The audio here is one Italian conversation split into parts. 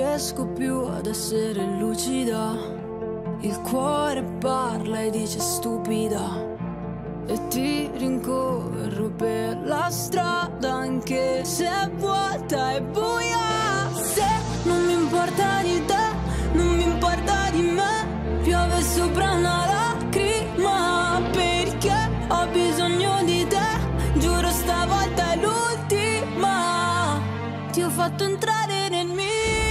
riesco più ad essere lucida. Il cuore parla e dice stupida. E ti rincorro per la strada anche se è vuota e buia. Se non mi importa di te, non mi importa di me, piove sopra una lacrima perché ho bisogno di te, giuro stavolta è l'ultima. Ti ho fatto entrare nel mio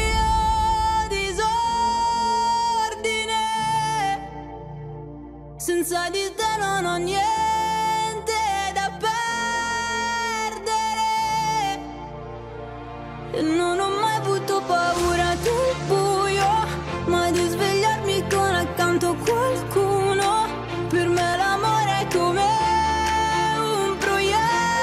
disordine, senza di te non ho niente da perdere e non ho mai avuto paura del buio, mai di svegliarmi con accanto qualcuno. Per me l'amore è come un proiettile.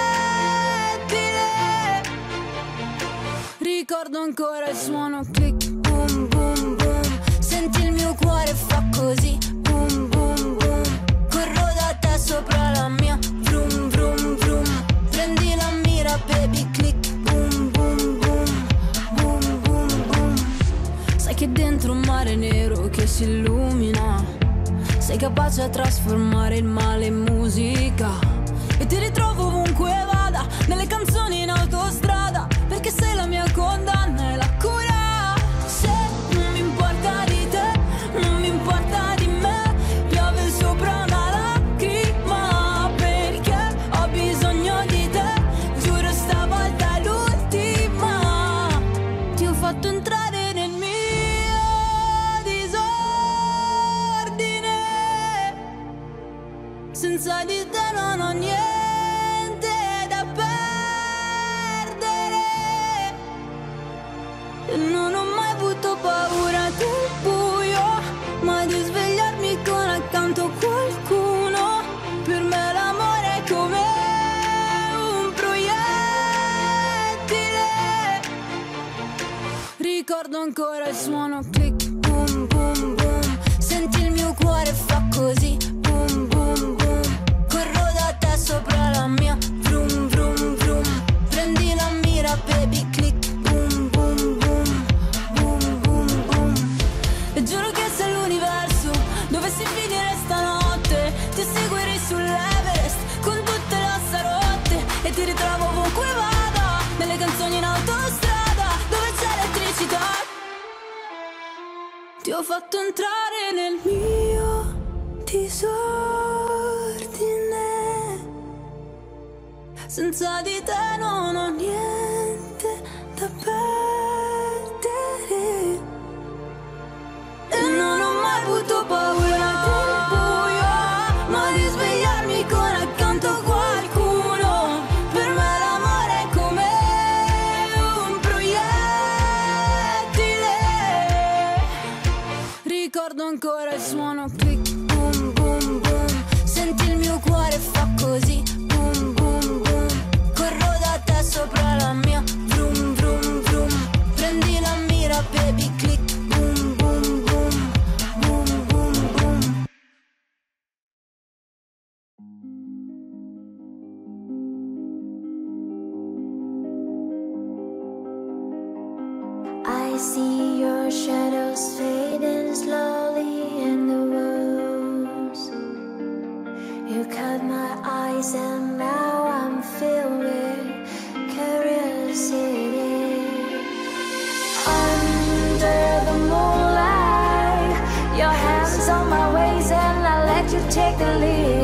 Ricordo ancora il suono click, boom boom boom. Senti il mio cuore fa così, boom boom boom. Corro da te sopra la mia, vroom vroom vroom. Prendi la mira baby click, boom boom boom. Boom boom boom. Sai che dentro un mare nero che si illumina, sei capace a trasformare il male in musica. E ti ritrovo ovunque vada, nelle canzoni in autostrada, perché sei la mia condanna e la cura. Se non mi importa di te, non mi importa di me, piove sopra una lacrima perché ho bisogno di te, giuro stavolta è l'ultima. Ti ho fatto entrare nel mio senza di te non ho niente da perdere e non ho mai avuto paura del buio, mai di svegliarmi con accanto qualcuno. Per me l'amore è come un proiettile. Ricordo ancora il suono click, boom boom boom. Senti il mio cuore fa così, boom boom boom. Sopra la mia, vroom vroom vroom. Prendi la mira baby click, boom boom boom. Boom boom boom. E giuro che se l'universo dovessi finire stanotte, ti seguirei sull'Everest con tutte le ossa rotte e ti ritrovo ovunque vada, nelle canzoni in autostrada dove c'è elettricità. Ti ho fatto entrare nel mio disordine, senza di te non ho niente da perdere e non ho mai avuto paura del buio, ma di svegliarmi con accanto qualcuno. Per me l'amore è come un proiettile. Ricordo ancora il suono click, boom boom boom. Senti il mio cuore fa così, boom boom boom. Corro da te sopra la mia, vroom vroom vroom. Prendi la mira baby click, boom boom boom. Boom boom boom. I see your shadows fading slowly in the woods. You caught my eyes and now I'm filled with curiosity. Under the moonlight, your hands on my waist and I let you take the lead.